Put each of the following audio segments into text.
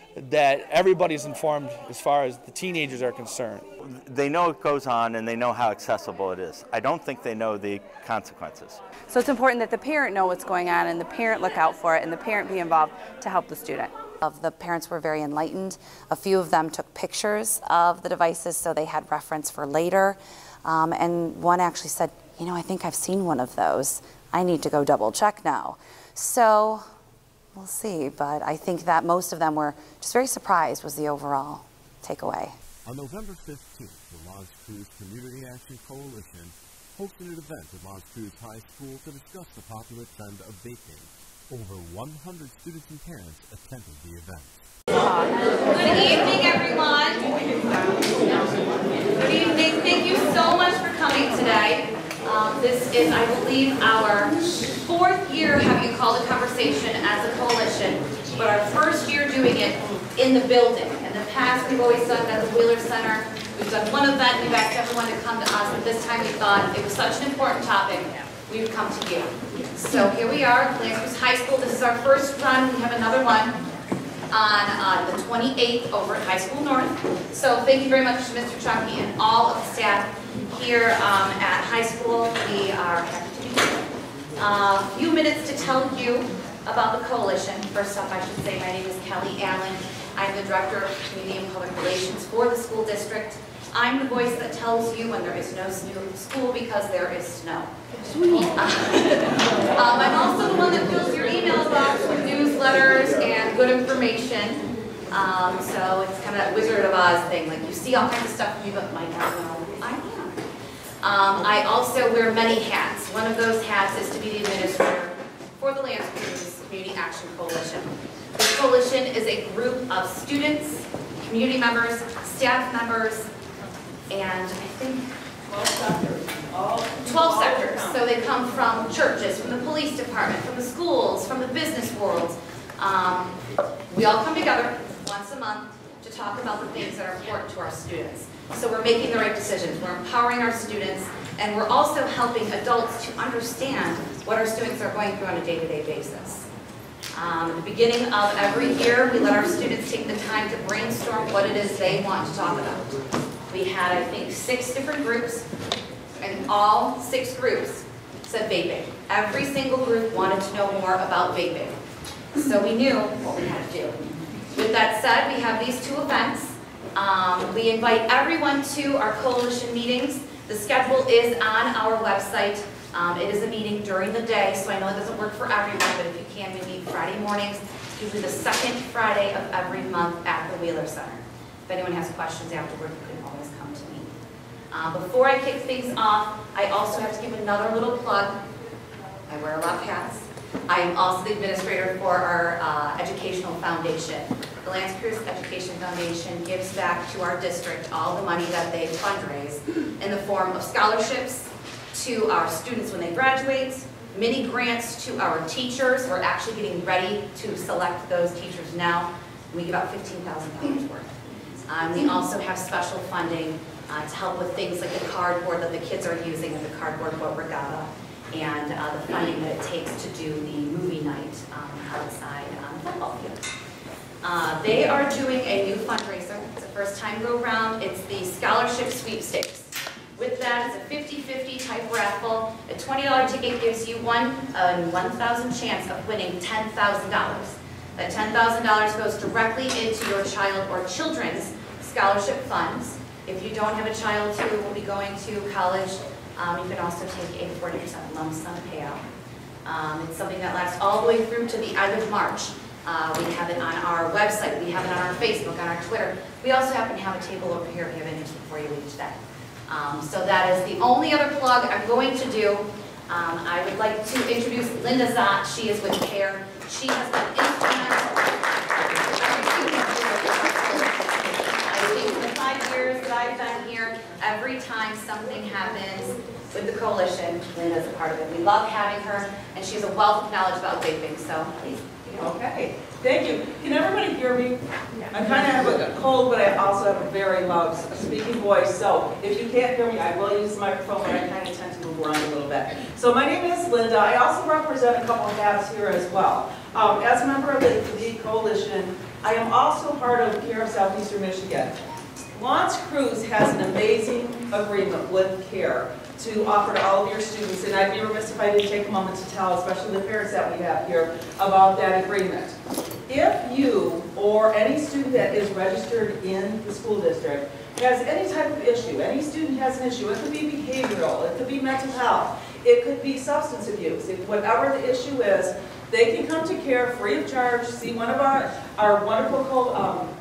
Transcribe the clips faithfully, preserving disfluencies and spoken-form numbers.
that everybody's informed as far as the teenagers are concerned. They know it goes on and they know how accessible it is. I don't think they know the consequences. So it's important that the parent know what's going on and the parent look out for it and the parent be involved to help the student. The parents were very enlightened. A few of them took pictures of the devices so they had reference for later. Um, and one actually said, you know, I think I've seen one of those. I need to go double check now. So we'll see, but I think that most of them were just very surprised was the overall takeaway. On November fifteenth, the Las Creuse Community Action Coalition hosted an event at Las Creuse High School to discuss the popular trend of vaping. Over one hundred students and parents attended the event. Good evening, everyone. Good evening. Thank you so much for coming today. Um, this is, I believe, our fourth year having a call to conversation as a coalition, but our first year doing it in the building. In the past, we've always done it at the Wheeler Center. We've done one event, we've asked everyone to come to us, but this time we thought it was such an important topic, we would come to you. So here we are, Creuse High School. This is our first run. We have another one on uh, the twenty-eighth over at High School North. So thank you very much to Mister Chucky and all of the staff here um, at High School. We are happy to be here. A uh, few minutes to tell you about the coalition. First off, I should say my name is Kelly Allen. I'm the Director of Community and Public Relations for the school district. I'm the voice that tells you when there is no school because there is snow. um, I'm also the one that fills your email box with newsletters and good information. Um, so it's kind of that Wizard of Oz thing. Like you see all kinds of stuff from me, but might not know I am. Um, I also wear many hats. One of those hats is to be the administrator for the Las Creuse Community Action Coalition. This coalition is a group of students, community members, staff members, and I think twelve sectors. twelve sectors. So they come from churches, from the police department, from the schools, from the business world. Um, we all come together once a month to talk about the things that are important to our students. So we're making the right decisions. We're empowering our students, and we're also helping adults to understand what our students are going through on a day-to-day basis. Um, at the beginning of every year, we let our students take the time to brainstorm what it is they want to talk about. We had, I think, six different groups, and all six groups said vaping. Every single group wanted to know more about vaping. So we knew what we had to do. With that said, we have these two events. Um, we invite everyone to our coalition meetings. The schedule is on our website. Um, it is a meeting during the day, so I know it doesn't work for everyone, but if you can, we meet Friday mornings, usually the second Friday of every month at the Wheeler Center. If anyone has questions afterward, you can always come to me. Uh, before I kick things off, I also have to give another little plug. I wear a lot of hats. I am also the administrator for our uh, educational foundation. The Las Creuse Education Foundation gives back to our district all the money that they fundraise in the form of scholarships to our students when they graduate, mini grants to our teachers. We're actually getting ready to select those teachers now. We give out fifteen thousand dollars worth. Um, we also have special funding uh, to help with things like the cardboard that the kids are using at the Cardboard Boat Regatta, and uh, the funding that it takes to do the movie night um, outside on the football field. Uh, they are doing a new fundraiser. It's a first time go round. It's the Scholarship Sweepstakes. With that, it's a fifty fifty type raffle. A twenty dollar ticket gives you one uh, one thousand chance of winning ten thousand dollars. That ten thousand dollars goes directly into your child or children's scholarship funds. If you don't have a child who will be going to college, um, you can also take a forty percent lump sum payout. Um, it's something that lasts all the way through to the end of March. Uh, we have it on our website, we have it on our Facebook, on our Twitter. We also happen to have a table over here if you have interest before you leave today. Um, so that is the only other plug I'm going to do. Um, I would like to introduce Linda Zott. She is with CARE. She has been instrumental. I think in the five years that I've been here, every time something happens with the coalition, Linda's a part of it. We love having her, and she has a wealth of knowledge about vaping. So please. Okay. Thank you. Can everybody hear me? I kind of have a cold, but I also have a very loud speaking voice. So if you can't hear me, I will use the microphone, but I kind of tend to move around a little bit. So my name is Linda. I also represent a couple of hats here as well. Um, as a member of the, the coalition, I am also part of CARE of Southeastern Michigan. Launch Creuse has an amazing agreement with CARE to offer to all of your students, and I'd be remiss if I didn't take a moment to tell, especially the parents that we have here, about that agreement. If you or any student that is registered in the school district has any type of issue, any student has an issue, it could be behavioral, it could be mental health, it could be substance abuse, if whatever the issue is, they can come to CARE free of charge, see one of our, our wonderful um,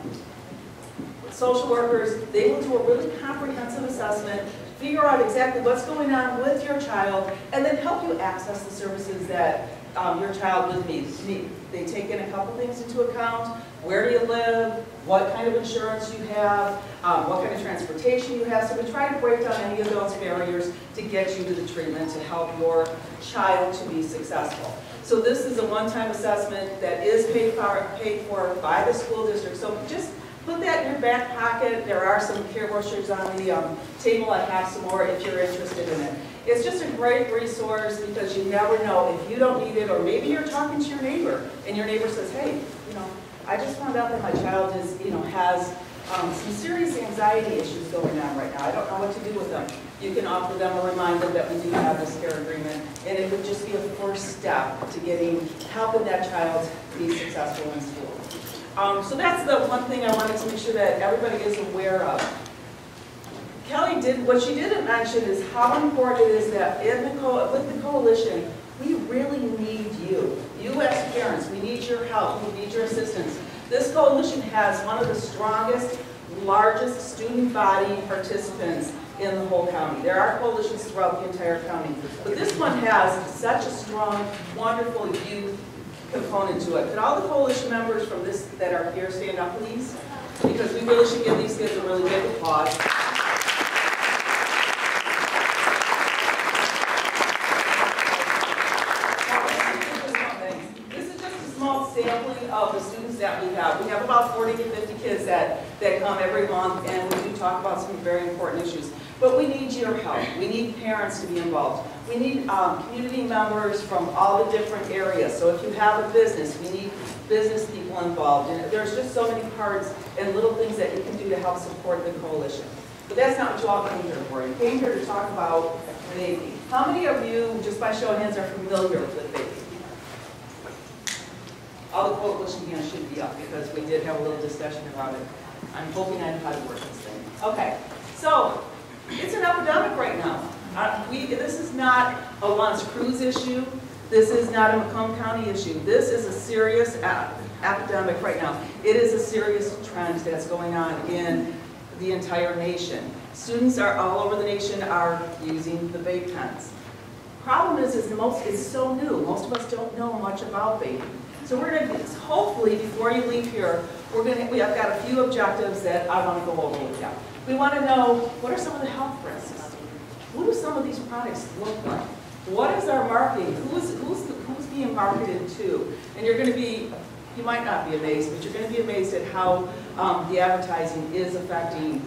social workers. They will do a really comprehensive assessment, figure out exactly what's going on with your child, and then help you access the services that um, your child would need. They take in a couple things into account. Where do you live? What kind of insurance you have? Um, what kind of transportation you have? So we try to break down any of those barriers to get you to the treatment to help your child to be successful. So this is a one-time assessment that is paid for, paid for by the school district. So just put that in your back pocket. There are some care brochures on the um, table. I have some more if you're interested in it. It's just a great resource because you never know if you don't need it, or maybe you're talking to your neighbor and your neighbor says, hey, you know, I just found out that my child is, you know, has um, some serious anxiety issues going on right now. I don't know what to do with them. You can offer them a reminder that we do have this care agreement, and it would just be a first step to getting, helping that child be successful in school. Um, so that's the one thing I wanted to make sure that everybody is aware of. Kelly did, what she didn't mention is how important it is that in the co with the coalition, we really need you. You as parents, we need your help, we need your assistance. This coalition has one of the strongest, largest student body participants in the whole county. There are coalitions throughout the entire county, but this one has such a strong, wonderful youth component to it. Could all the coalition members from this that are here stand up, please? Because we really should give these kids a really big applause. This is just a small sampling of the students that we have. We have about forty to fifty kids that, that come every month, and we do talk about some very important issues. But we need your help. We need parents to be involved. We need um, community members from all the different areas. So if you have a business, we need business people involved. And there's just so many parts and little things that you can do to help support the coalition. But that's not what you all came here for. You came here to talk about vaping. How many of you, just by show of hands, are familiar with vaping? All the coalition hands should be up because we did have a little discussion about it. I'm hoping I know how to work this thing. Okay, so it's an epidemic right now. Uh, we, this is not a Launch Creuse issue. This is not a Macomb County issue. This is a serious ap epidemic right now. It is a serious trend that's going on in the entire nation. Students are all over the nation are using the vape pens. Problem is, is most it's so new. Most of us don't know much about vaping. So we're going to, hopefully, before you leave here, we're going to, we have got a few objectives that I want to go over with you. We want to know, what are some of the health risks? What do some of these products look like? What is our marketing? Who's, who's, who's being marketed to? And you're going to be, you might not be amazed, but you're going to be amazed at how um, the advertising is affecting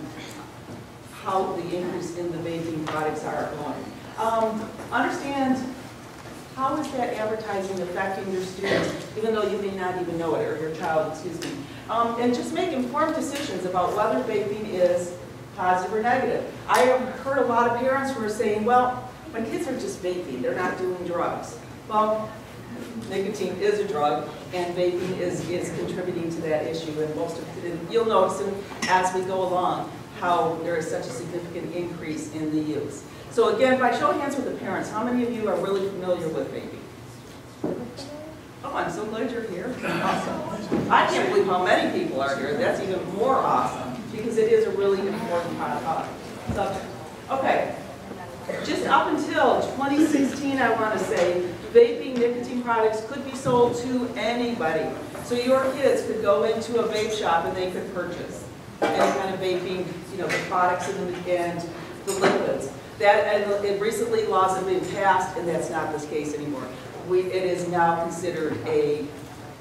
how the increase in the vaping products are going. Um, understand, how is that advertising affecting your students, even though you may not even know it, or your child, excuse me. Um, and just make informed decisions about whether vaping is positive or negative. I have heard a lot of parents who are saying, well, my kids are just vaping, they're not doing drugs. Well, nicotine is a drug, and vaping is, is contributing to that issue, and most of it, you'll notice as we go along how there is such a significant increase in the use. So again, by show of hands with the parents, how many of you are really familiar with vaping? Oh, I'm so glad you're here. Awesome. I can't believe how many people are here. That's even more awesome, because it is a really important uh, subject. Okay, just up until twenty sixteen, I want to say, vaping nicotine products could be sold to anybody. So your kids could go into a vape shop and they could purchase any kind of vaping, you know, the products and the, and the liquids. That, and it, recently laws have been passed, and that's not this case anymore. We, it is now considered a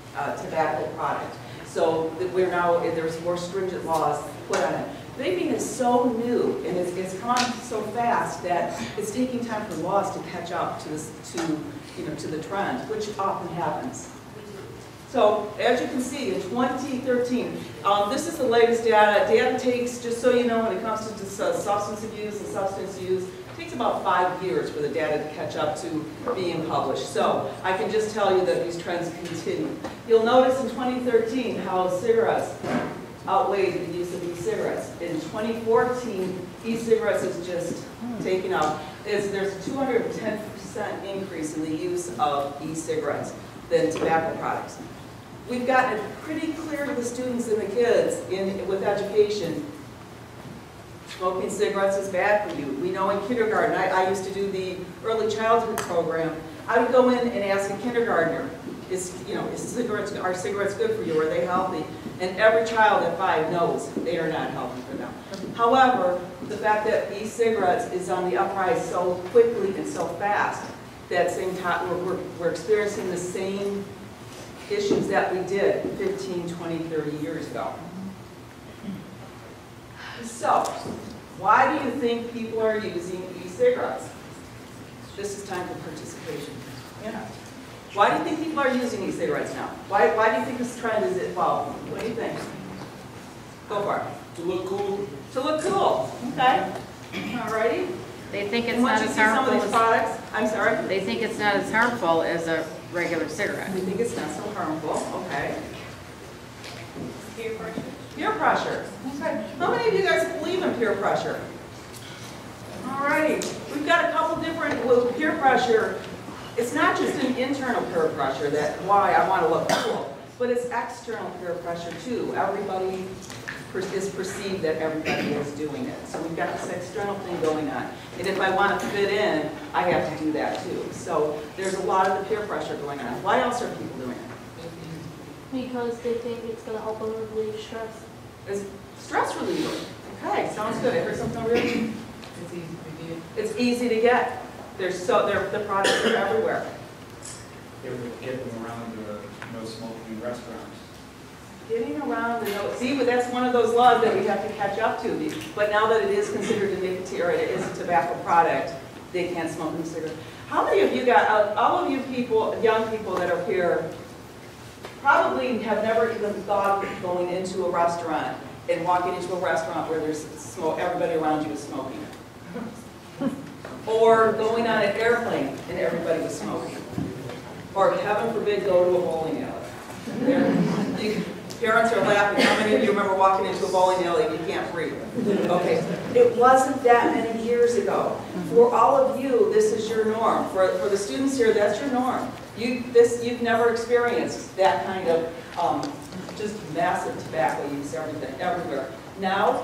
uh, tobacco product. So that we're now, there's more stringent laws put on it. Vaping is so new and it's, it's come on so fast that it's taking time for laws to catch up to this, to you know, to the trend, which often happens. So as you can see, in twenty thirteen, um, this is the latest data. Data takes, just so you know, when it comes to just, uh, substance abuse and substance use, it takes about five years for the data to catch up to being published. So I can just tell you that these trends continue. You'll notice in twenty thirteen how cigarettes outweighed the use of e-cigarettes. In twenty fourteen, e-cigarettes is just taken up. Is there's a two hundred ten percent increase in the use of e-cigarettes than tobacco products. We've gotten it pretty clear to the students and the kids in, with education. Smoking cigarettes is bad for you. We know in kindergarten, I, I used to do the early childhood program. I would go in and ask a kindergartner, is, you know, is cigarettes, are cigarettes good for you? Are they healthy? And every child at five knows they are not healthy for them. However, the fact that e-cigarettes is on the uprise so quickly and so fast, that same time, we're, we're, we're experiencing the same issues that we did fifteen, twenty, thirty years ago. So, why do you think people are using e-cigarettes? This is time for participation. Yeah. Why do you think people are using e-cigarettes now? Why, why do you think this trend is evolving? What do you think? Go for it. To look cool. To look cool. Okay. Alrighty. They think it's And once not you as see some of harmful these as, products, I'm sorry? they think it's not as harmful as a regular cigarette. We think it's not so harmful. Okay. Peer pressure. Peer pressure. Okay. How many of you guys believe in peer pressure? Alrighty. We've got a couple different, with peer pressure, it's not just an internal peer pressure that why I want to look cool, but it's external peer pressure too. Everybody is perceived that everybody is doing it. So we've got this external thing going on. And if I want to fit in, I have to do that too. So there's a lot of the peer pressure going on. Why else are people doing it? Because they think it's going to help them relieve stress. Is stress reliever. Okay, sounds good. I heard something over here. It's easy to get. It's easy to get. There's so they're, the products are everywhere. They were getting around the no smoking restaurants. Getting around the no, see, but that's one of those laws that we have to catch up to. But now that it is considered a nicotine or it is a tobacco product, they can't smoke in cigarettes. How many of you got, uh, all of you people, young people that are here, probably have never even thought of going into a restaurant and walking into a restaurant where there's smoke, everybody around you is smoking. Or going on an airplane and everybody was smoking. Or heaven forbid, go to a bowling alley. There, you, parents are laughing. How many of you remember walking into a bowling alley and you can't breathe? Okay, it wasn't that many years ago. For all of you, this is your norm. For, for the students here, that's your norm. You, this, you've never experienced that kind of um, just massive tobacco use everything, everywhere. Now,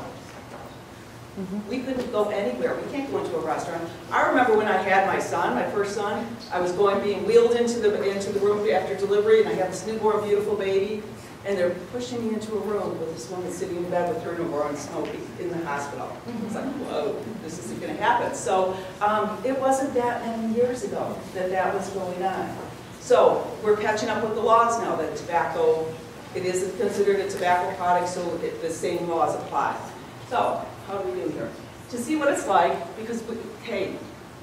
Mm-hmm. we couldn't go anywhere. We can't go into a restaurant. I remember when I had my son, my first son, I was going, being wheeled into the, into the room after delivery, and I have this newborn, beautiful baby, and they're pushing me into a room with this woman sitting in bed with her newborn smoking in the hospital. It's like, whoa, this isn't going to happen. So um, it wasn't that many years ago that that was going on. So we're catching up with the laws now that tobacco, it is considered a tobacco product, so it, the same laws apply. So, how do we do here? To see what it's like, because, we, hey,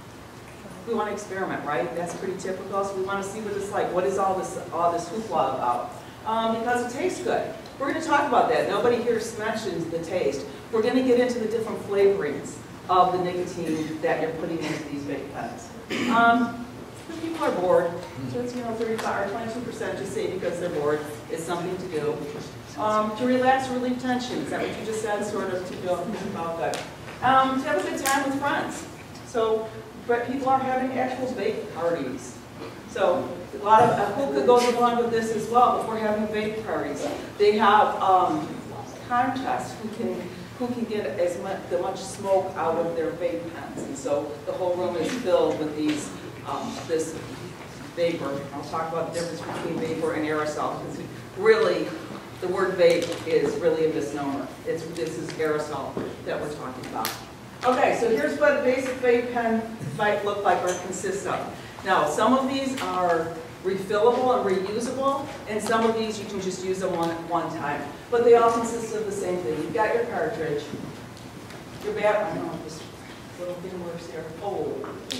we want to experiment, right? That's pretty typical, so we want to see what it's like. What is all this, all this hoopla about? Um, because it tastes good. We're going to talk about that. Nobody here mentions the taste. We're going to get into the different flavorings of the nicotine that you're putting into these vape pens. Um, people are bored, so it's, you know, thirty-five or twenty-two percent just say because they're bored is something to do. Um, to relax, relieve tension. Is that what you just said? Sort of to feel about that. Um, to have a good time with friends. So, but people are having actual vape parties. So, a lot of uh, hookah goes along with this as well. But we're having vape parties. They have um, contests who can who can get as much the much smoke out of their vape pens, and so the whole room is filled with these um, this vapor. I'll talk about the difference between vapor and aerosol. Because really, the word vape is really a misnomer. It's, this is aerosol that we're talking about. Okay, so here's what a basic vape pen might look like or consist of. Now, some of these are refillable and reusable, and some of these you can just use them one, one time. But they all consist of the same thing. You've got your cartridge, your bat, I don't know if this little thing works here. Oh.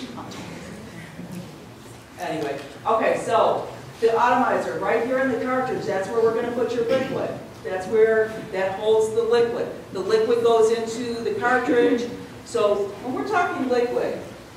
Anyway, okay, so the atomizer, right here in the cartridge, that's where we're going to put your liquid. That's where that holds the liquid. The liquid goes into the cartridge. So when we're talking liquid,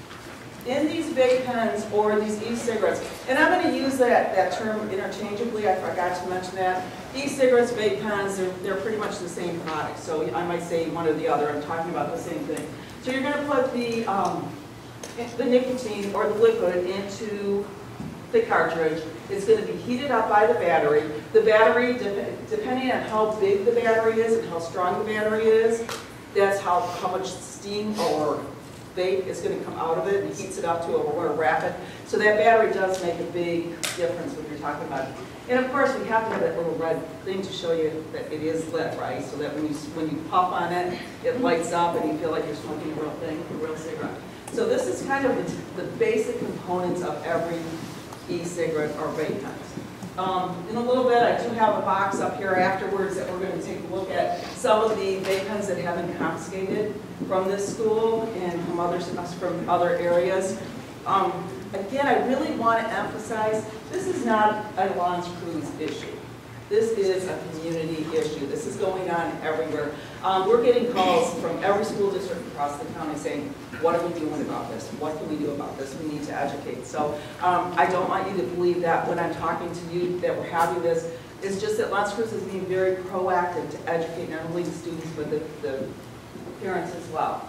in these vape pens or these e-cigarettes, and I'm going to use that, that term interchangeably, I forgot to mention that. E-cigarettes, vape pens, they're, they're pretty much the same product. So I might say one or the other, I'm talking about the same thing. So you're going to put the, um, the nicotine or the liquid into the cartridge. It's going to be heated up by the battery. The battery, de depending on how big the battery is and how strong the battery is, that's how, how much steam or vape is going to come out of it, and heats it up to a more rapid. So that battery does make a big difference when you're talking about it. And of course, we have to have that little red thing to show you that it is lit, right? So that when you when you puff on it, it lights up and you feel like you're smoking a real thing, a real cigarette. So this is kind of the, the basic components of every e-cigarette or vape pen. Um, in a little bit, I do have a box up here afterwards that we're going to take a look at some of the vape pens that have been confiscated from this school and from others from other areas. Um, again, I really want to emphasize this is not a Lawrence Creuse issue. This is a community issue. This is going on everywhere. Um, we're getting calls from every school district across the county saying, what are we doing about this? What can we do about this? We need to educate. So um, I don't want you to believe that when I'm talking to you that we're having this. It's just that Lawrence Creuse is being very proactive to educate not only the students but the, the parents as well.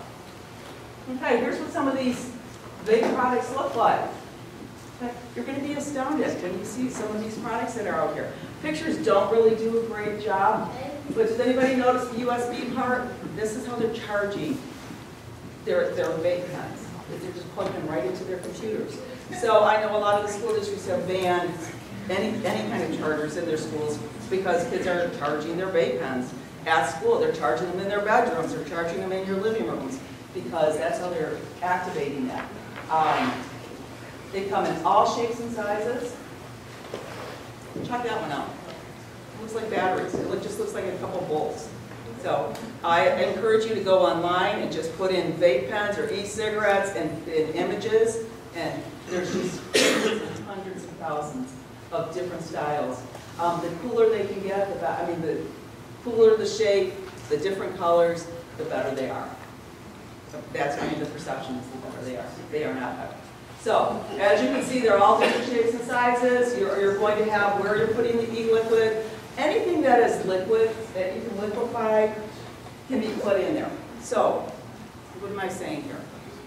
Okay, here's what some of these vape products look like. Okay, you're going to be astounded when you see some of these products that are out here. Pictures don't really do a great job, but does anybody notice the U S B part? This is how they're charging their, their vape pens. They're just plugging right into their computers. So I know a lot of the school districts have banned any, any kind of chargers in their schools because kids are charging their vape pens at school. They're charging them in their bedrooms. They're charging them in your living rooms because that's how they're activating that. Um, they come in all shapes and sizes. Check that one out. It looks like batteries. It just looks like a couple bolts. So I encourage you to go online and just put in vape pens or e-cigarettes and, and images, and there's just hundreds of thousands of different styles. Um, the cooler they can get, the I mean, the cooler the shape, the different colors, the better they are. So that's I mean the perception is the better they are. They are not better. So, as you can see, they're all different shapes and sizes. You're, you're going to have where you're putting the e-liquid. Anything that is liquid, that you can liquefy, can be put in there. So, what am I saying here?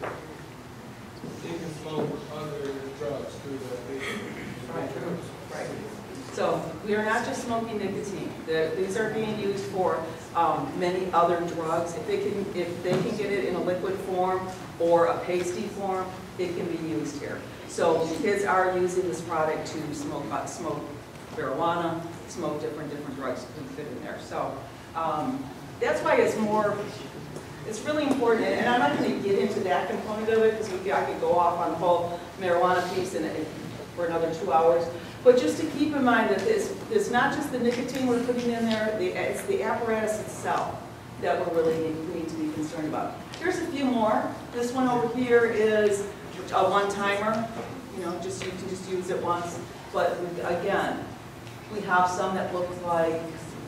You can smoke other drugs through the vape. Right. Right. So, we are not just smoking nicotine. The, these are being used for um, many other drugs. If they can, if they can get it in a liquid form or a pasty form, it can be used here. So kids are using this product to smoke, uh, smoke marijuana, smoke different different drugs to fit in there. So um, that's why it's more, it's really important. And I'm not going to get into that component of it because I could go off on the whole marijuana piece in it for another two hours. But just to keep in mind that this, it's not just the nicotine we're putting in there, the, it's the apparatus itself that we really need, need to be concerned about. Here's a few more. This one over here is a one-timer. You know, just you can just use it once. But again, we have some that look like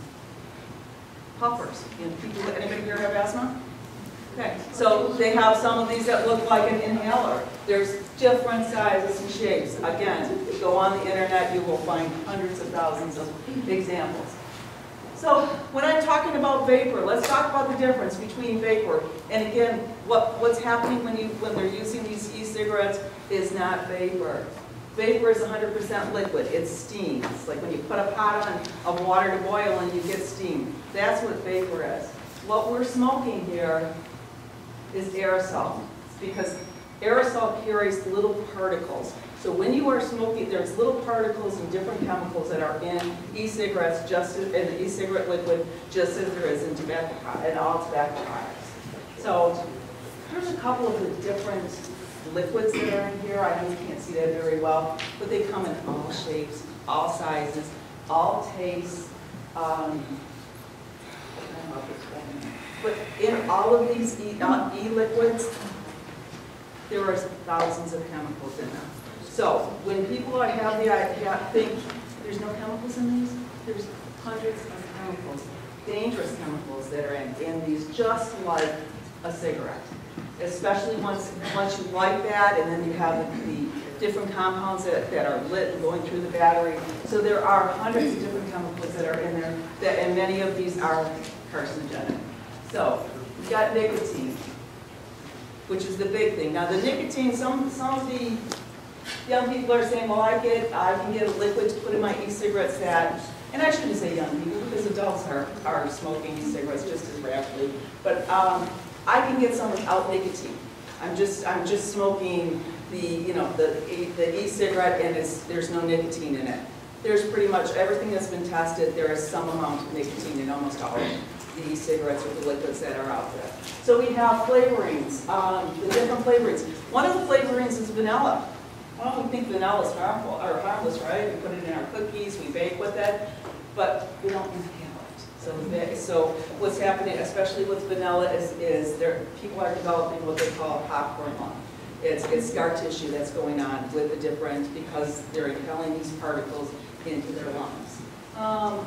puffers. You know, people, anybody here have asthma? Okay, so they have some of these that look like an inhaler. There's different sizes and shapes. Again, go on the internet, you will find hundreds of thousands of examples. So when I'm talking about vapor, let's talk about the difference between vapor. And again, what, what's happening when, you, when they're using these e-cigarettes is not vapor. Vapor is one hundred percent liquid. It's steam. It's like when you put a pot on of water to boil and you get steam. That's what vapor is. What we're smoking here is aerosol, because aerosol carries little particles. So when you are smoking, there's little particles and different chemicals that are in e-cigarettes, just as, in the e-cigarette liquid, just as there is in tobacco and all tobacco products. So here's a couple of the different liquids that are in here. I know you can't see that very well, but they come in all shapes, all sizes, all tastes. Um, I don't know if it's going. But in all of these e, uh, e-liquids, there are thousands of chemicals in them. So when people are, have the idea, think there's no chemicals in these, there's hundreds of chemicals, dangerous chemicals that are in, in these, just like a cigarette. Especially once, once you light that, and then you have the, the different compounds that, that are lit and going through the battery. So there are hundreds of different chemicals that are in there, that, and many of these are carcinogenic. So we've got nicotine, which is the big thing. Now the nicotine, some, some of the young people are saying, well, I get, I can get a liquid to put in my e-cigarettes that, and I shouldn't say young people, because adults are, are smoking e-cigarettes just as rapidly, but um, I can get some without nicotine. I'm just, I'm just smoking the, you know, the, the e-cigarette, and it's, there's no nicotine in it. There's pretty much everything that's been tested, there is some amount of nicotine in almost all of the e-cigarettes or the liquids that are out there. So we have flavorings, um, the different flavorings. One of the flavorings is vanilla. Well, we think vanilla is harmful, or harmless, right? We put it in our cookies, we bake with it, but we don't inhale it. So, so what's happening, especially with vanilla, is, is there, people are developing what they call popcorn lung. It's, it's scar tissue that's going on with the different, because they're inhaling these particles into their lungs. Um,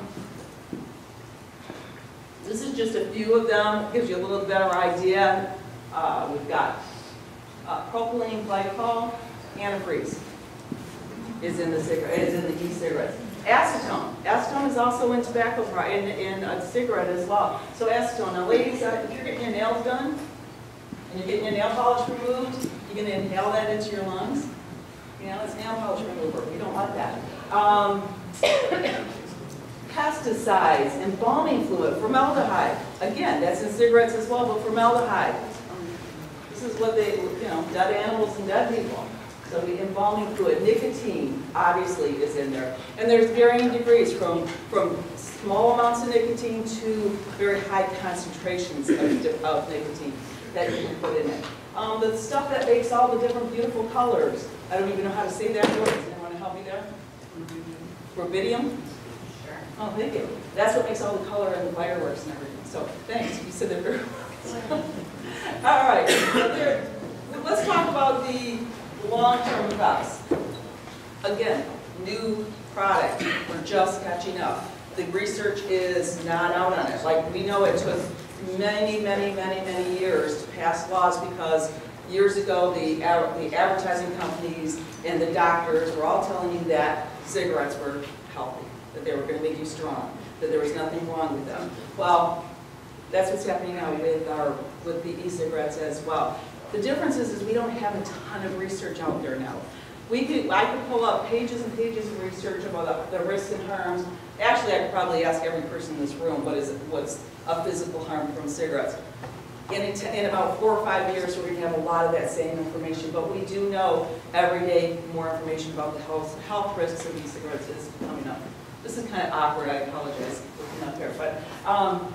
this is just a few of them, gives you a little better idea. Uh, we've got uh, propylene glycol. Antifreeze is in the cigarette, is in the e-cigarettes. Acetone. Acetone is also in tobacco, in, in a cigarette as well. So acetone. Now, ladies, uh, if you're getting your nails done and you're getting your nail polish removed, you're going to inhale that into your lungs. You know, it's nail polish remover. We don't want that. Um, pesticides, embalming fluid, formaldehyde. Again, that's in cigarettes as well, but formaldehyde. This is what they, you know, dead animals and dead people. So the embalming fluid, nicotine, obviously, is in there. And there's varying degrees from, from small amounts of nicotine to very high concentrations of, of nicotine that you can put in it. Um, the stuff that makes all the different beautiful colors, I don't even know how to say that word. Does anyone want to help me there? Rubidium? Sure. Oh, thank you. That's what makes all the color and the fireworks and everything. So thanks. You said that very well. All right. So there, let's talk about the long-term effects. Again, new product, we're just catching up. The research is not out on it. Like, we know it took many, many, many, many years to pass laws because years ago the, the advertising companies and the doctors were all telling you that cigarettes were healthy, that they were going to make you strong, that there was nothing wrong with them. Well, that's what's happening now with, our, with the e-cigarettes as well. The difference is, is we don't have a ton of research out there now. We could, I could pull up pages and pages of research about the, the risks and harms. Actually, I could probably ask every person in this room what is what's a physical harm from cigarettes. In, in about four or five years, we're going to have a lot of that same information, but we do know every day more information about the health, health risks of e-cigarettes is coming up. This is kind of awkward, I apologize for looking up here, but um,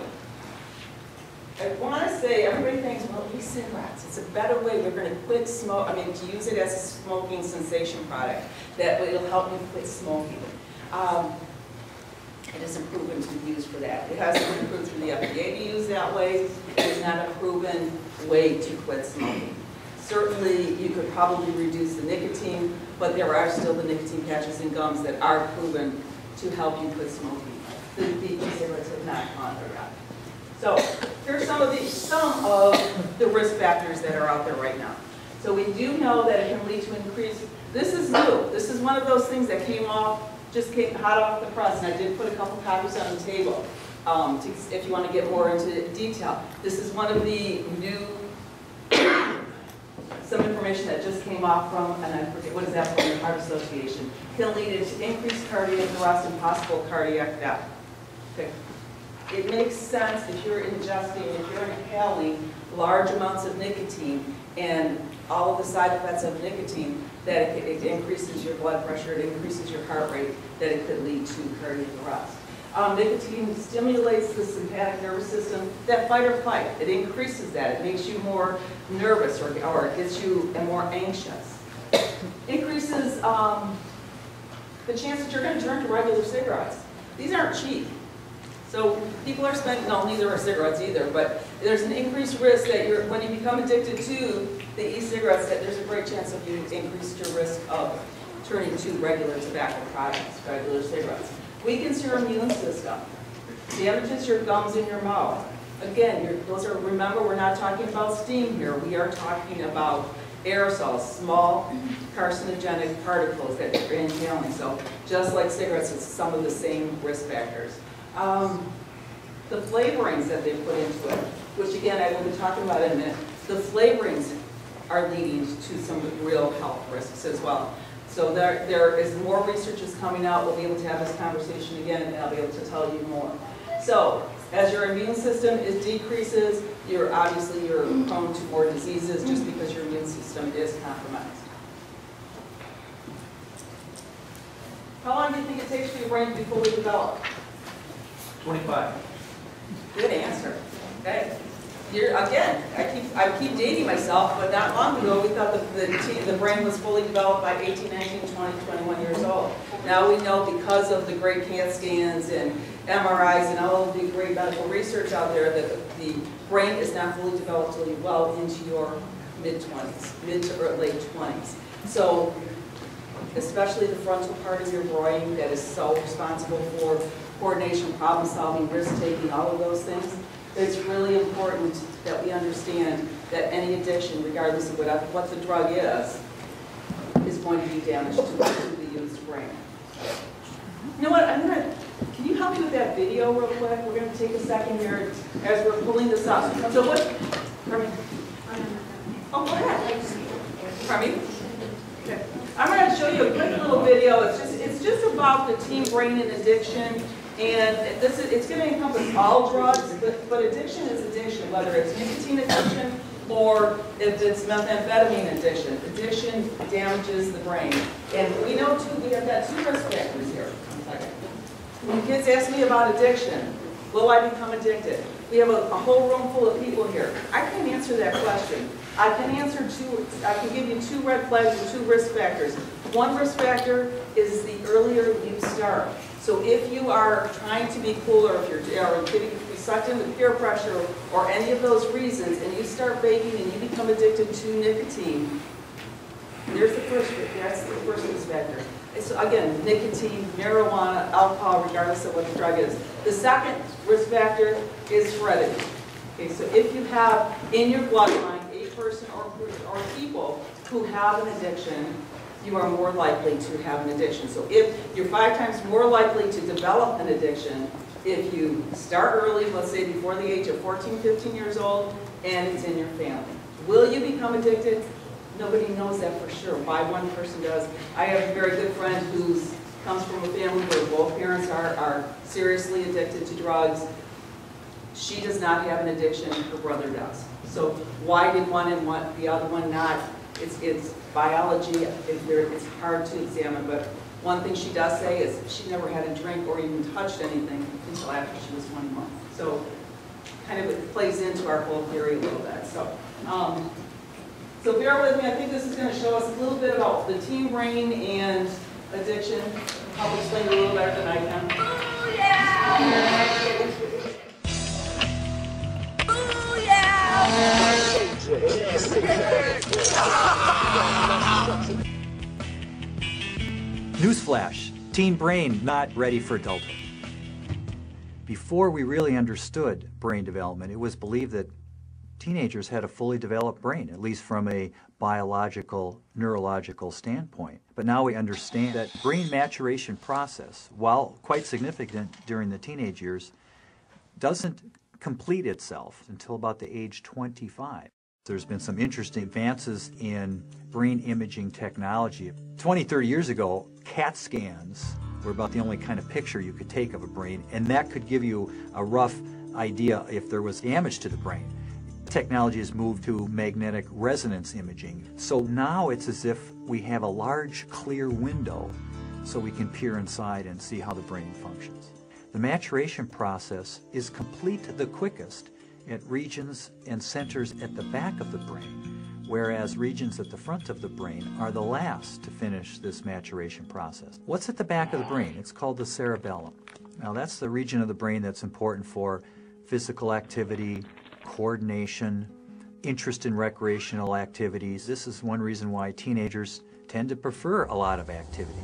I want to say, everybody thinks, well, e-cigarettes, it's a better way. We're going to quit smoke, I mean, to use it as a smoking cessation product, that it'll help me quit smoking. Um, it isn't proven to be used for that. It hasn't been approved through the F D A to use that way. It is not a proven way to quit smoking. Certainly, you could probably reduce the nicotine, but there are still the nicotine patches and gums that are proven to help you quit smoking. The, the e-cigarettes have not gone there yet. So here's some of the some of the risk factors that are out there right now. So we do know that it can lead to increased. This is new. This is one of those things that came off, just came hot off the press, and I did put a couple copies on the table um, to, if you want to get more into detail. This is one of the new some information that just came off from, and I forget what is that from the Heart Association. Can lead to increased cardiac arrest and possible cardiac death. Okay. It makes sense if you're ingesting, if you're inhaling large amounts of nicotine and all of the side effects of nicotine, that it, it increases your blood pressure, it increases your heart rate, that it could lead to cardiac arrest. Um, nicotine stimulates the sympathetic nervous system, that fight or flight. It increases that. It makes you more nervous or, or it gets you more anxious. Increases um, the chance that you're going to turn to regular cigarettes. These aren't cheap. So people are spending, no, neither are cigarettes either, but there's an increased risk that you're, when you become addicted to the e-cigarettes, that there's a great chance of you increased your risk of turning to regular tobacco products, regular cigarettes. Weakens your immune system, damages your gums and your mouth. Again, you're, those are, remember, we're not talking about steam here. We are talking about aerosols, small carcinogenic particles that you're inhaling. So just like cigarettes, it's some of the same risk factors. Um, the flavorings that they put into it, which again, I will be talking about in a minute, the flavorings are leading to some real health risks as well. So there, there is more research is coming out. We'll be able to have this conversation again, and I'll be able to tell you more. So as your immune system is decreases, you're obviously you're prone to more diseases just because your immune system is compromised. How long do you think it takes for your brain to be fully developed? twenty-five. Good answer. Okay. You're, again, I keep, I keep dating myself, but not long ago we thought that the, the brain was fully developed by eighteen, nineteen, twenty, twenty-one years old. Now we know because of the great CAT scans and M R Is and all of the great medical research out there that the brain is not fully developed until you're well into your mid-twenties, mid to late twenties. So, especially the frontal part of your brain that is so responsible for coordination, problem solving, risk taking, all of those things. It's really important that we understand that any addiction, regardless of what, what the drug is, is going to be damage to, to the used brain. You know what, I'm gonna, can you help me with that video real quick? We're gonna take a second here as we're pulling this up. So what, pardon me? Oh, go ahead. Pardon me? Okay. I'm gonna show you a quick little video. It's just, it's just about the teen brain and addiction. And this is, it's going to encompass all drugs, but, but addiction is addiction, whether it's nicotine addiction or if it's methamphetamine addiction. Addiction damages the brain. And we know, too, we have got two risk factors here. One second. When kids ask me about addiction, will I become addicted? We have a, a whole room full of people here. I can't answer that question. I can answer two, I can give you two red flags and two risk factors. One risk factor is the earlier you start. So if you are trying to be cool, or if you're or getting sucked into peer pressure or any of those reasons, and you start vaping and you become addicted to nicotine, there's the first, that's the first risk factor. It's, again, nicotine, marijuana, alcohol, regardless of what the drug is. The second risk factor is heredity. Okay, so if you have in your bloodline a person or, or people who have an addiction, you are more likely to have an addiction. So if you're five times more likely to develop an addiction if you start early, let's say before the age of fourteen, fifteen years old, and it's in your family. Will you become addicted? Nobody knows that for sure. Why one person does. I have a very good friend who comes from a family where both parents are, are seriously addicted to drugs. She does not have an addiction, her brother does. So why did one and one, the other one not? It's, it's biology, it's, it's hard to examine, but one thing she does say is she never had a drink or even touched anything until after she was twenty-one. So kind of it plays into our whole theory a little bit. So, um, so bear with me, I think this is going to show us a little bit about the teen brain and addiction. I'll explain it a little better than I can. Ooh, yeah! Ooh, yeah! Newsflash, teen brain not ready for adulthood. Before we really understood brain development, it was believed that teenagers had a fully developed brain, at least from a biological, neurological standpoint. But now we understand that brain maturation process, while quite significant during the teenage years, doesn't complete itself until about the age twenty-five. There's been some interesting advances in brain imaging technology. twenty, thirty years ago, CAT scans were about the only kind of picture you could take of a brain, and that could give you a rough idea if there was damage to the brain. Technology has moved to magnetic resonance imaging. So now it's as if we have a large, clear window so we can peer inside and see how the brain functions. The maturation process is complete the quickest at regions and centers at the back of the brain, whereas regions at the front of the brain are the last to finish this maturation process. What's at the back of the brain? It's called the cerebellum. Now that's the region of the brain that's important for physical activity, coordination, interest in recreational activities. This is one reason why teenagers tend to prefer a lot of activity.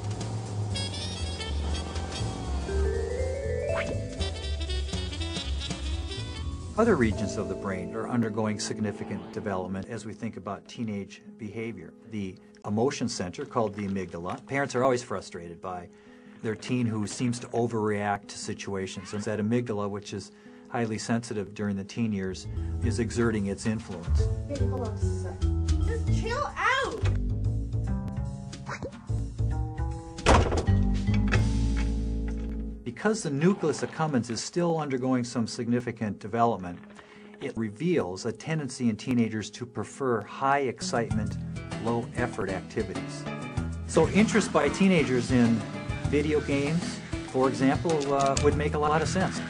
Other regions of the brain are undergoing significant development as we think about teenage behavior. The emotion center, called the amygdala. Parents are always frustrated by their teen who seems to overreact to situations. And that amygdala, which is highly sensitive during the teen years, is exerting its influence. Hey, hold on just a sec. Just chill out! Because the nucleus accumbens is still undergoing some significant development, it reveals a tendency in teenagers to prefer high excitement, low effort activities. So interest by teenagers in video games, for example, uh, would make a lot of sense.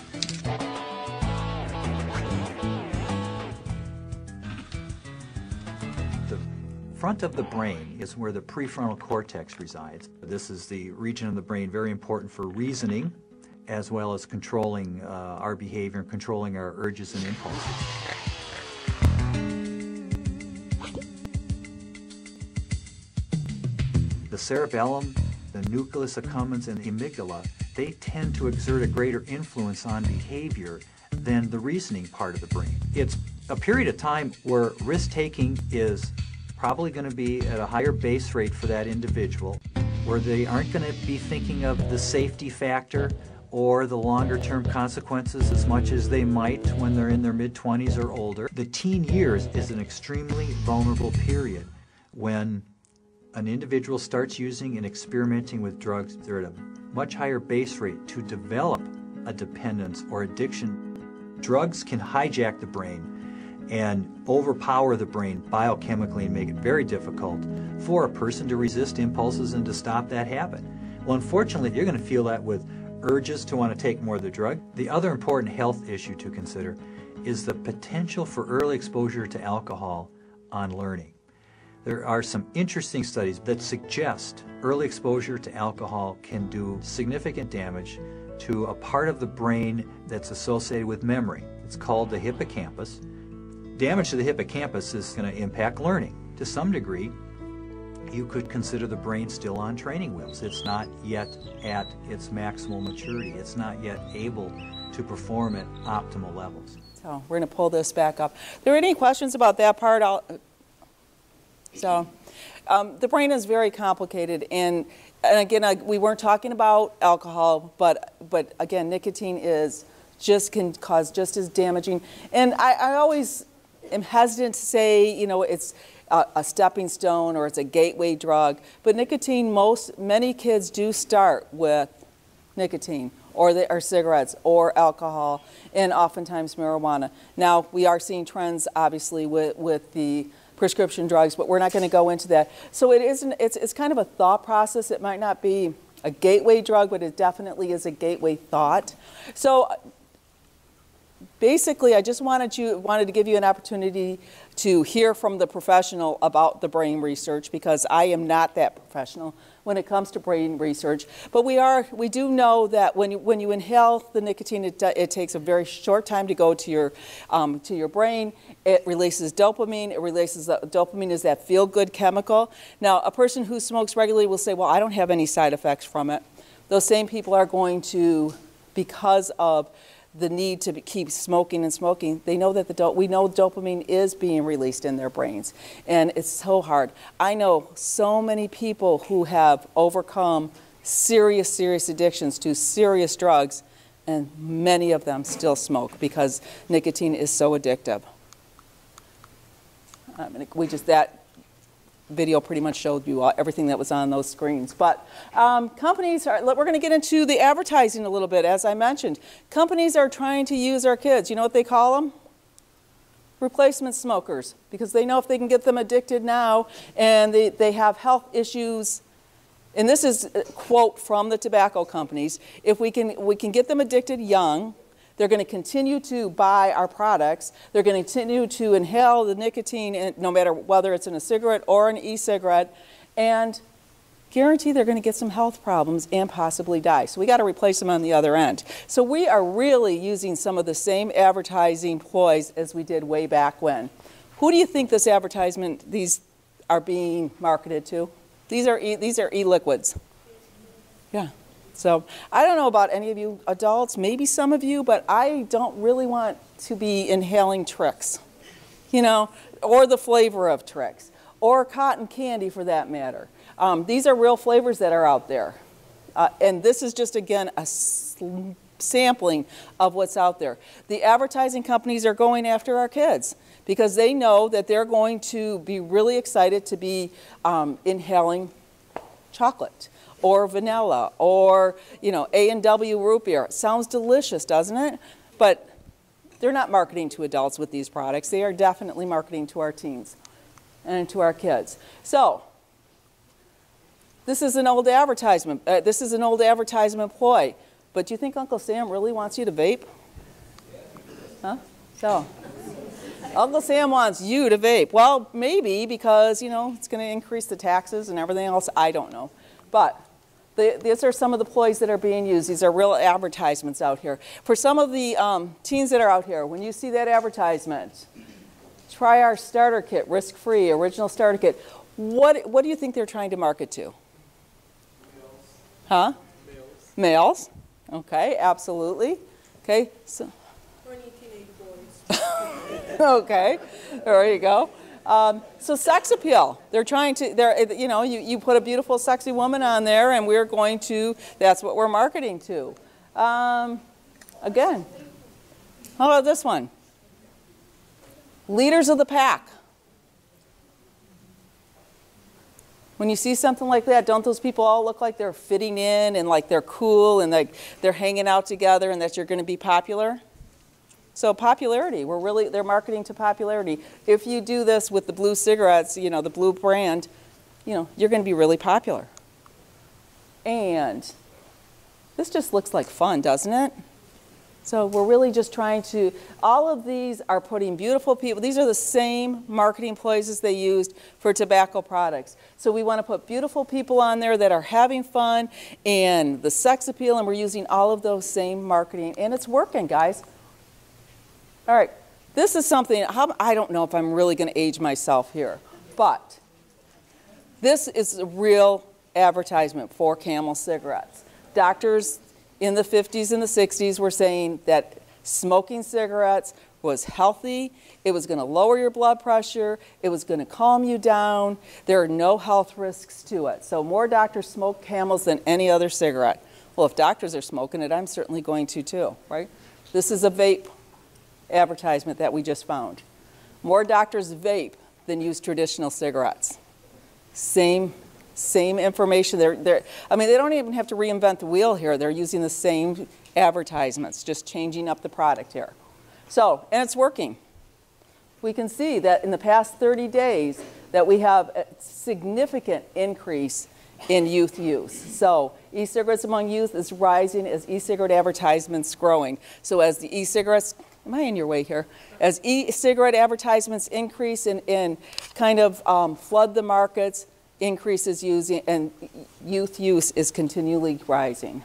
The front of the brain is where the prefrontal cortex resides. This is the region of the brain very important for reasoning, as well as controlling uh, our behavior and controlling our urges and impulses. The cerebellum, the nucleus accumbens, and the amygdala, they tend to exert a greater influence on behavior than the reasoning part of the brain. It's a period of time where risk-taking is probably going to be at a higher base rate for that individual, where they aren't going to be thinking of the safety factor or the longer-term consequences as much as they might when they're in their mid twenties or older. The teen years is an extremely vulnerable period when an individual starts using and experimenting with drugs. They're at a much higher base rate to develop a dependence or addiction. Drugs can hijack the brain and overpower the brain biochemically and make it very difficult for a person to resist impulses and to stop that habit. Well, unfortunately, you're going to feel that with urges to want to take more of the drug. The other important health issue to consider is the potential for early exposure to alcohol on learning. There are some interesting studies that suggest early exposure to alcohol can do significant damage to a part of the brain that's associated with memory. It's called the hippocampus. Damage to the hippocampus is going to impact learning. To some degree, you could consider the brain still on training wheels. It's not yet at its maximal maturity. It's not yet able to perform at optimal levels. So we're going to pull this back up. Are there any questions about that part? I'll, so um, the brain is very complicated, and, and again, I, we weren't talking about alcohol, but but again, nicotine is just can cause just as damaging. And I, I always am hesitant to say, you know, it's a, a stepping stone or it's a gateway drug, but nicotine, most many kids do start with nicotine, or they are cigarettes, or alcohol, and oftentimes marijuana. Now we are seeing trends, obviously, with with the prescription drugs, but we're not going to go into that. So it isn't. It's it's kind of a thought process. It might not be a gateway drug, but it definitely is a gateway thought. So basically, I just wanted you wanted to give you an opportunity to hear from the professional about the brain research, because I am not that professional when it comes to brain research. But we are we do know that when you when you inhale the nicotine, it, it takes a very short time to go to your um, to your brain. It releases dopamine. It releases the, dopamine is that feel-good chemical. Now, a person who smokes regularly will say, "Well, I don't have any side effects from it." Those same people are going to, because of the need to keep smoking and smoking, they know that the do we know dopamine is being released in their brains, and it's so hard. I know so many people who have overcome serious, serious addictions to serious drugs, and many of them still smoke because nicotine is so addictive. I mean, we just that video pretty much showed you all, everything that was on those screens. But um, companies are, we're going to get into the advertising a little bit, as I mentioned. Companies are trying to use our kids. You know what they call them? Replacement smokers, because they know if they can get them addicted now and they, they have health issues and this is a quote from the tobacco companies, if we can, we can get them addicted young, they're going to continue to buy our products, they're going to continue to inhale the nicotine, in, no matter whether it's in a cigarette or an e-cigarette, and guarantee they're going to get some health problems and possibly die. So we got to replace them on the other end. So we are really using some of the same advertising ploys as we did way back when. Who do you think this advertisement, these are being marketed to? These are e, these are e-liquids. Yeah. So I don't know about any of you adults, maybe some of you, but I don't really want to be inhaling Trix, you know, or the flavor of Trix, or cotton candy for that matter. Um, these are real flavors that are out there. Uh, and this is just, again, a sampling of what's out there. The advertising companies are going after our kids because they know that they're going to be really excited to be um, inhaling chocolate or vanilla or, you know, A and W root beer. It sounds delicious, doesn't it? But they're not marketing to adults with these products. They are definitely marketing to our teens and to our kids. So, this is an old advertisement. Uh, this is an old advertisement ploy. But do you think Uncle Sam really wants you to vape? Huh? So, Uncle Sam wants you to vape. Well, maybe because, you know, it's going to increase the taxes and everything else. I don't know. But the, these are some of the ploys that are being used. These are real advertisements out here. For some of the um, teens that are out here, when you see that advertisement, try our starter kit, risk-free, original starter kit. What, what do you think they're trying to market to? Huh? Males. Males. Okay, absolutely. Okay. So. Horny teenage boys. Okay, there you go. Um, so sex appeal. They're trying to. They're. You know, you, you put a beautiful, sexy woman on there, and we're going to. That's what we're marketing to. Um, again. How about this one? Leaders of the pack. When you see something like that, don't those people all look like they're fitting in and like they're cool and like they're hanging out together and that you're going to be popular? So popularity, we're really, they're marketing to popularity. If you do this with the blue cigarettes, you know, the blue brand, you know, you're going to be really popular. And this just looks like fun, doesn't it? So we're really just trying to, all of these are putting beautiful people, these are the same marketing ploys as they used for tobacco products. So we want to put beautiful people on there that are having fun and the sex appeal, and we're using all of those same marketing, and it's working, guys. All right, this is something, I don't know if I'm really going to age myself here, but this is a real advertisement for Camel cigarettes. Doctors in the fifties and the sixties were saying that smoking cigarettes was healthy, it was going to lower your blood pressure, it was going to calm you down, there are no health risks to it. So more doctors smoke Camels than any other cigarette. Well, if doctors are smoking it, I'm certainly going to too, right? This is a vape advertisement that we just found. More doctors vape than use traditional cigarettes. Same Same information. They're, they're, I mean, they don't even have to reinvent the wheel here. They're using the same advertisements, just changing up the product here. So, and it's working. We can see that in the past thirty days that we have a significant increase in youth use. So e-cigarettes among youth is rising as e-cigarette advertisements growing. So as the e-cigarettes, am I in your way here? As e-cigarette advertisements increase and, and kind of um, flood the markets, increases using and youth use is continually rising.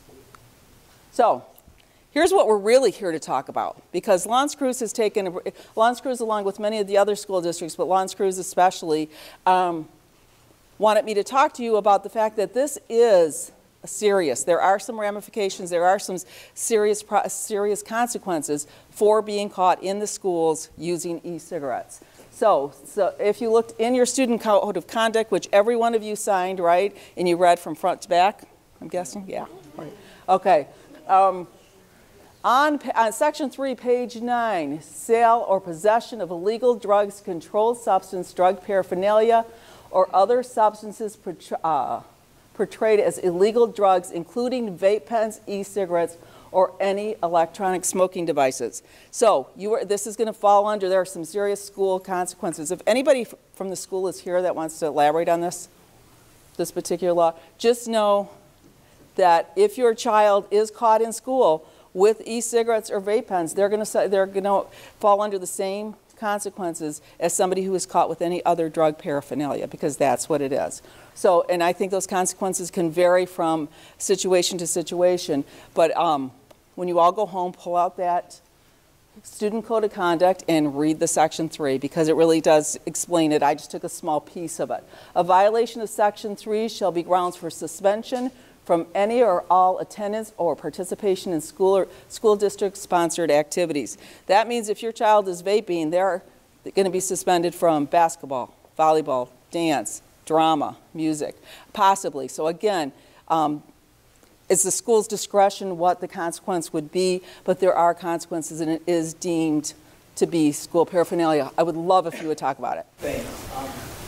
So here's what we're really here to talk about, because L'Anse Creuse has taken, L'Anse Creuse along with many of the other school districts, but L'Anse Creuse especially, um, wanted me to talk to you about the fact that this is serious. There are some ramifications, there are some serious, serious consequences for being caught in the schools using e-cigarettes. So, so if you looked in your student code of conduct, which every one of you signed, right, and you read from front to back, I'm guessing? Yeah. Right. Okay. Um, on, on section three, page nine, sale or possession of illegal drugs, controlled substance, drug paraphernalia, or other substances portray, uh, portrayed as illegal drugs, including vape pens, e-cigarettes, or any electronic smoking devices. So you are, this is going to fall under, there are some serious school consequences. If anybody from the school is here that wants to elaborate on this, this particular law. Just know that if your child is caught in school with e-cigarettes or vape pens, they're going to they're going to fall under the same consequences as somebody who is caught with any other drug paraphernalia, because that's what it is. So, and I think those consequences can vary from situation to situation. But um, when you all go home, pull out that student code of conduct and read the section three, because it really does explain it. I just took a small piece of it. A violation of section three shall be grounds for suspension from any or all attendance or participation in school or school district sponsored activities. That means if your child is vaping, they're going to be suspended from basketball, volleyball, dance, drama, music, possibly. So again, um, it's the school's discretion what the consequence would be, but there are consequences, and it is deemed to be school paraphernalia. I would love if you would talk about it. Thanks. Um,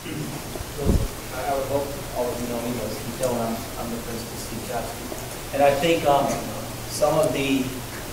I would hope all of you know me, but Steve Dillon, I'm, I'm the principal, Steve Chopsky. And I think um, some of the,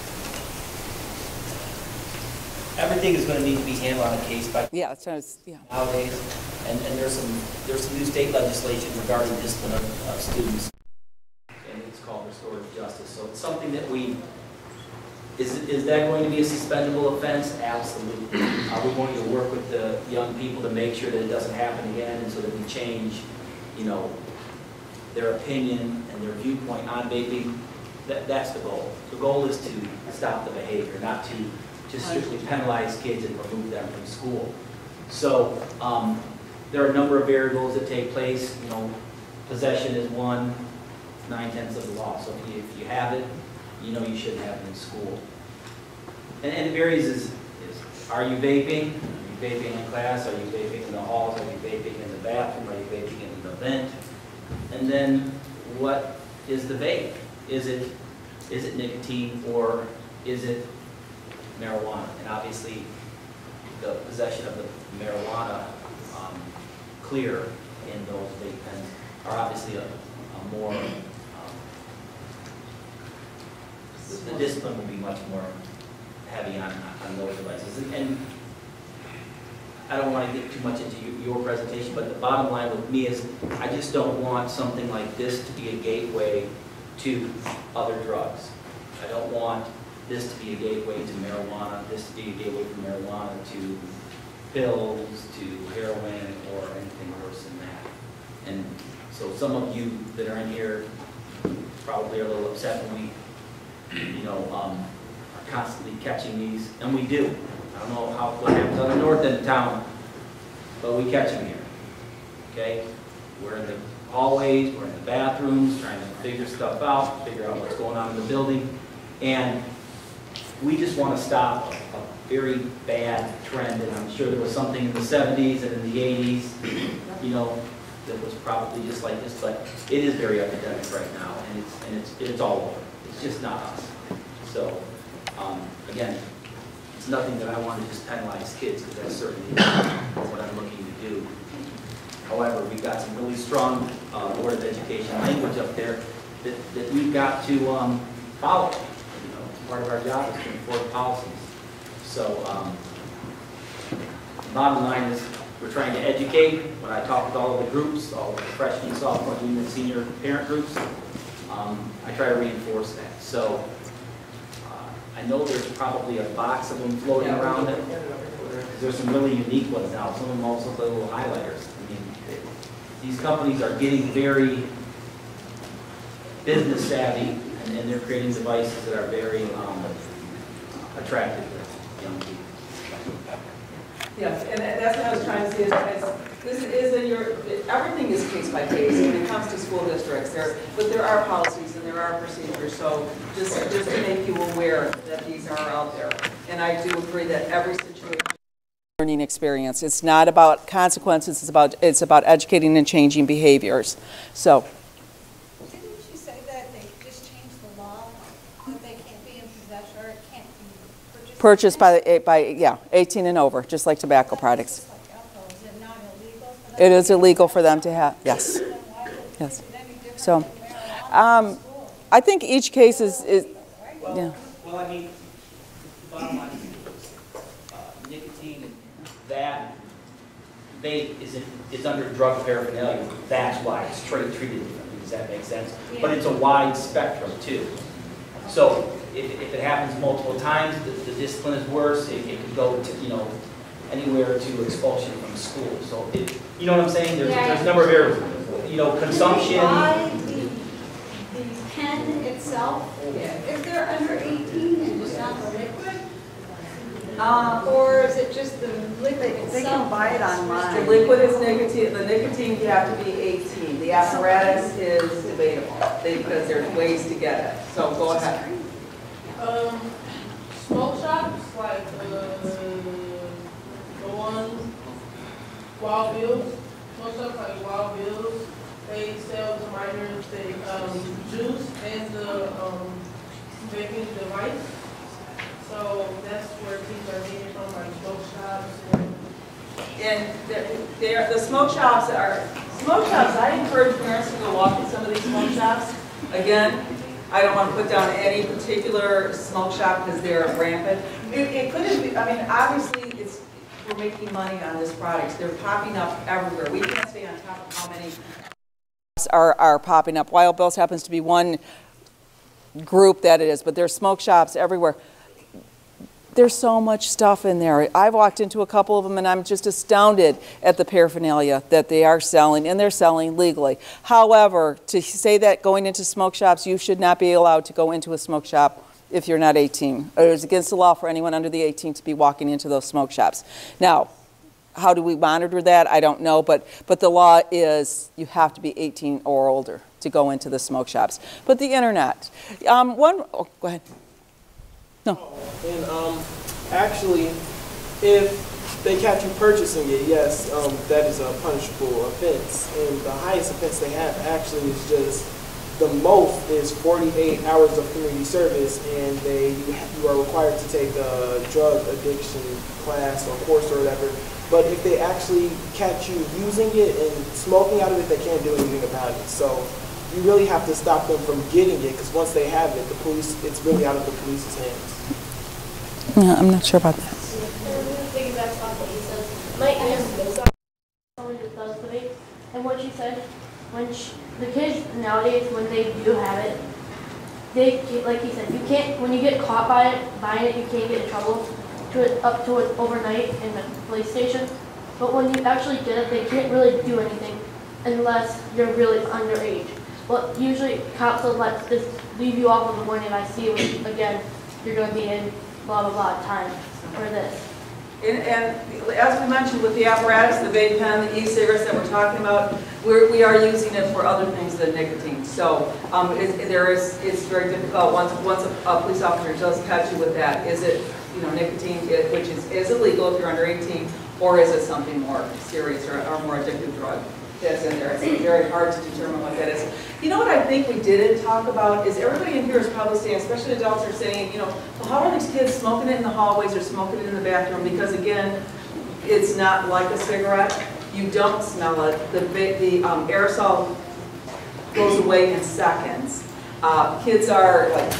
everything is going to need to be handled on a case by yeah, that's what I was, yeah. nowadays. And, and there's some there's some new state legislation regarding discipline of, of students. And it's called restorative justice. So it's something that we, is, is that going to be a suspendable offense? Absolutely. Are we going to work with the young people to make sure that it doesn't happen again, and so that we change, you know, their opinion and their viewpoint on vaping? That, that's the goal. The goal is to stop the behavior, not to just strictly penalize kids and remove them from school. So um, there are a number of variables that take place. You know, possession is one, nine-tenths of the law. So if you, if you have it, you know you shouldn't have it in school. And, and it varies is, is, are you vaping? Are you vaping in class? Are you vaping in the halls? Are you vaping in the bathroom? Are you vaping in an event? And then what is the vape? Is it, is it nicotine, or is it marijuana? And obviously the possession of the marijuana um, clear in those vape pens are obviously a, a more, um, the, the discipline will be much more heavy on, on those devices. And, and I don't want to get too much into your, your presentation, but the bottom line with me is I just don't want something like this to be a gateway to other drugs. I don't want this to be a gateway to marijuana, this to be a gateway from marijuana to pills, to heroin, or anything worse than that. And so some of you that are in here probably are a little upset when we, you know, um, are constantly catching these, and we do. I don't know how what happens on the north end of town, but we catch them here. Okay? We're in the hallways, we're in the bathrooms, trying to figure stuff out, figure out what's going on in the building, and we just want to stop a, a very bad trend. And I'm sure there was something in the seventies and in the eighties, you know, that was probably just like this, but it is very epidemic right now, and it's and it's it's all over. It's just not us. So um, again, it's nothing that I want to just penalize kids, because that's certainly not what I'm looking to do. However, we've got some really strong uh, Board of Education language up there that, that we've got to um, follow. You know, part of our job is to enforce policies. So um, bottom line is we're trying to educate. When I talk with all of the groups, all of the freshman, sophomore, junior, senior parent groups, um, I try to reinforce that. So uh, I know there's probably a box of them floating yeah, around it. There's some really unique ones now. Some of them also look like little highlighters. I mean, they, these companies are getting very business savvy, and, and they're creating devices that are very um, attractive to young people. Yes, and that's what I was trying to say. Is, is this is in your everything is case by case when it comes to school districts. There, but there are policies and there are procedures. So just just to make you aware that these are out there. And I do agree that every situation. Learning experience. It's not about consequences. It's about it's about educating and changing behaviors. So. Didn't you say that they just changed the law that they can't be in possession, or it can't be purchased? Purchased by the by yeah eighteen and over, just like tobacco products. Just like alcohol. Is it not illegal for them? It is illegal for them to have. Yes. Yes. So, um, I think each case is is well, yeah. Well, I mean, the bottom line is uh, nicotine and that vape is, in, is under drug paraphernalia. That's why it's tra treated differently. Does that make sense? Yeah. But it's a wide spectrum too. So if, if it happens multiple times, the, the discipline is worse. It, it could go to, you know, anywhere to expulsion from school. So it, you know what I'm saying? There's, Yeah. there's a number of areas. You know, consumption. Why the, the pen itself, if they're under eighteen and just not the liquid? Um, Or is it just the liquid itself? They can buy it that's online. The restricted? liquid is nicotine, the nicotine you have to be eighteen. The apparatus is debatable, they, because there's ways to get it. So go ahead. Um, smoke shops, like, uh, the one, Wild Bills, smoke shops like Wild Bills, they sell to minors, they, um, juice and the, um, vaping device. So that's where things are getting from, like smoke shops and. And they're, they're, the smoke shops are, smoke shops, I encourage parents to go walk in some of these smoke shops. Again, I don't want to put down any particular smoke shop because they're rampant. It, it couldn't be, I mean, obviously, it's, we're making money on this product. They're popping up everywhere. We can't stay on top of how many are, are popping up. Wild Bills happens to be one group that it is, but there's smoke shops everywhere. There's so much stuff in there. I've walked into a couple of them and I'm just astounded at the paraphernalia that they are selling, and they're selling legally. However, to say that going into smoke shops, you should not be allowed to go into a smoke shop if you're not eighteen. It is against the law for anyone under the eighteen to be walking into those smoke shops. Now, how do we monitor that? I don't know, but, but the law is you have to be eighteen or older to go into the smoke shops. But the internet, um, one, oh, go ahead. No. And um, actually, if they catch you purchasing it, yes, um, that is a punishable offense. And the highest offense they have actually is just, the most is forty-eight hours of community service, and they you, you are required to take a drug addiction class or course or whatever. But if they actually catch you using it and smoking out of it, they can't do anything about it. So you really have to stop them from getting it, because once they have it, the police, it's really out of the police's hands. Yeah, I'm not sure about that. Thinking back off what you said, my aunt is someone who does the vape, and what she said, when she, the kids nowadays, when they do have it, they, like you said, you can't, when you get caught by it, buying it, you can't get in trouble to it, up to it overnight in the police station. But when you actually get it, they can't really do anything unless you're really underage. Well, usually cops will let this leave you off in the morning. I see you again. You're going to be in blah blah blah time for this. And, and as we mentioned with the apparatus, the vape pen, the e-cigarettes that we're talking about, we're, we are using it for other things than nicotine. So um, it, there is, it's very difficult once once a, a police officer does catch you with that. Is it, you know, nicotine, it, which is, is illegal if you're under eighteen, or is it something more serious or, or more addictive drug that's in there? It's very hard to determine what that is. You know what I think we didn't talk about is everybody in here is probably saying, especially adults are saying, you know, well, how are these kids smoking it in the hallways or smoking it in the bathroom? Because again, it's not like a cigarette. You don't smell it. The, the um, aerosol goes away in seconds. Uh, kids are like,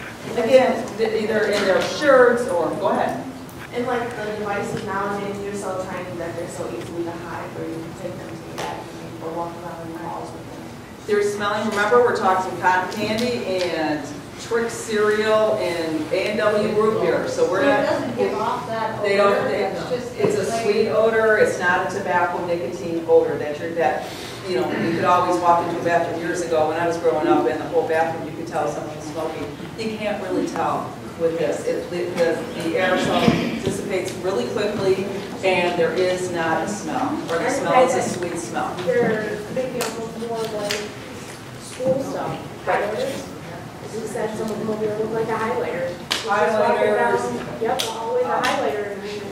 again, either in their shirts or, go ahead. And like the devices nowadays, they're so tiny that they're so easily to hide, where you can take them to your bag or walk around in the halls with them. They're smelling, remember, we're talking cotton candy and Trick cereal and A and W root beer. So we're not. It doesn't give off that odor. They don't. They, It's just, it's a like, sweet odor. It's not a tobacco nicotine odor that you're that. You know, you could always walk into a bathroom years ago when I was growing up, and the whole bathroom you could tell someone was smoking. You can't really tell with this. It, the, the, the aerosol dissipates really quickly, and there is not a smell. Or the smell is a sweet smell. They're making almost more like school stuff. Highlighters. As you said, some of them will look like a highlighter. Highlighters. Yep, always a highlighter.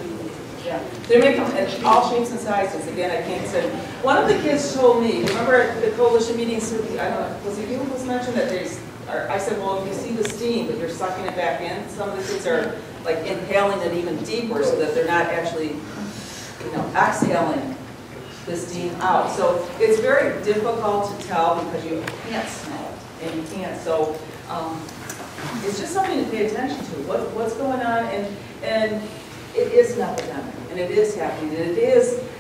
Yeah, they're making in all shapes and sizes. Again, I can't say. One of the kids told me, remember at the coalition meeting, I don't know, was it you who was mentioned that there's, or I said, well, if you see the steam, but you're sucking it back in, some of the kids are like inhaling it even deeper so that they're not actually, you know, exhaling the steam out. So it's very difficult to tell because you can't smell it, and you can't. So um, it's just something to pay attention to. What, what's going on, and and it is an epidemic, and it is happening, and it is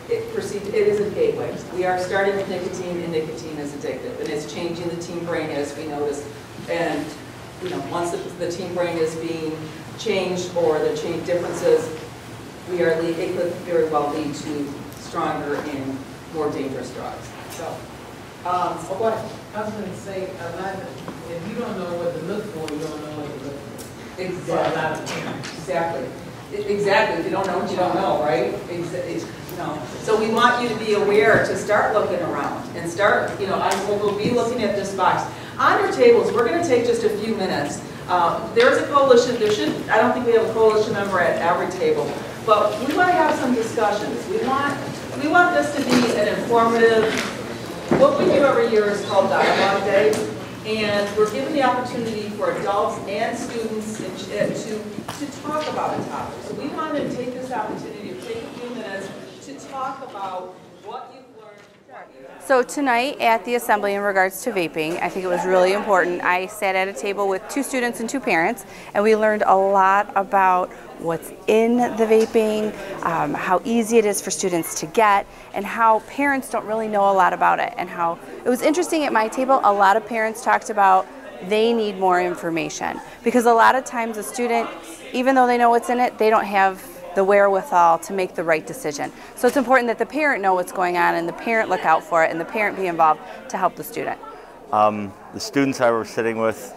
it, perceived, it is a gateway. We are starting with nicotine, and nicotine is addictive, and it's changing the teen brain as we notice. And you know, once the, the teen brain is being changed or the change differences, we are lead, it could very well lead to stronger and more dangerous drugs. So, um, oh, go ahead. I was going to say, a lot of, if you don't know what to look for, you don't know what to look for. Exactly. For a lot of parents. Exactly. Exactly. If you don't know what you don't know, right? Exactly. You know. So we want you to be aware to start looking around and start, you know, I will be looking at this box. On your tables, we're going to take just a few minutes. Um, there's a coalition. There should, I don't think we have a coalition member at every table, but we want to have some discussions. We want, we want this to be an informative. What we do every year is called Dialogue Day, and we're given the opportunity for adults and students to, to, to talk about a topic. So we want to take this opportunity to take a few minutes to talk about what you've learned. What you've So tonight at the assembly in regards to vaping, I think it was really important. I sat at a table with two students and two parents, and we learned a lot about what's in the vaping, um, how easy it is for students to get, and how parents don't really know a lot about it. And how it was interesting at my table, a lot of parents talked about they need more information, because a lot of times a student, even though they know what's in it, they don't have the wherewithal to make the right decision. So it's important that the parent know what's going on and the parent look out for it and the parent be involved to help the student. Um, the students I was sitting with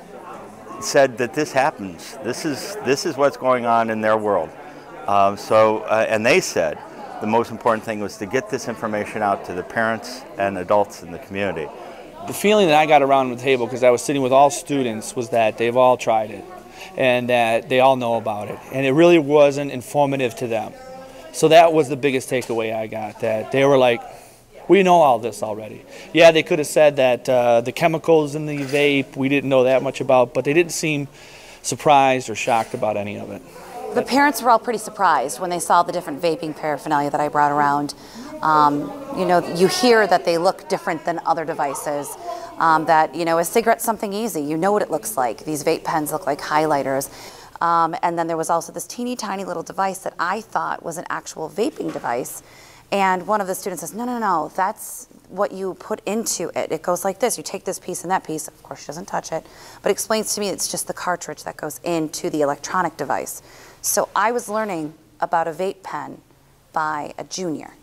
said that this happens. This is, this is what's going on in their world. Um, so, uh, and they said the most important thing was to get this information out to the parents and adults in the community. The feeling that I got around the table, because I was sitting with all students, was that they've all tried it and that they all know about it. And it really wasn't informative to them. So that was the biggest takeaway I got, that they were like, we know all this already. Yeah, they could have said that uh, the chemicals in the vape, we didn't know that much about, but they didn't seem surprised or shocked about any of it. The parents were all pretty surprised when they saw the different vaping paraphernalia that I brought around. Um, you know, you hear that they look different than other devices. Um, that, you know, a cigarette's something easy. You know what it looks like. These vape pens look like highlighters. Um, and then there was also this teeny tiny little device that I thought was an actual vaping device. And one of the students says, no, no, no, that's what you put into it. It goes like this. You take this piece and that piece. Of course, she doesn't touch it. But explains to me it's just the cartridge that goes into the electronic device. So I was learning about a vape pen by a junior.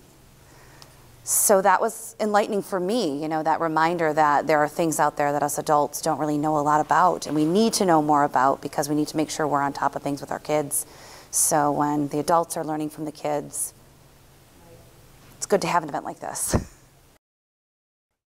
So that was enlightening for me, you know, that reminder that there are things out there that us adults don't really know a lot about, and we need to know more about because we need to make sure we're on top of things with our kids. So when the adults are learning from the kids, it's good to have an event like this.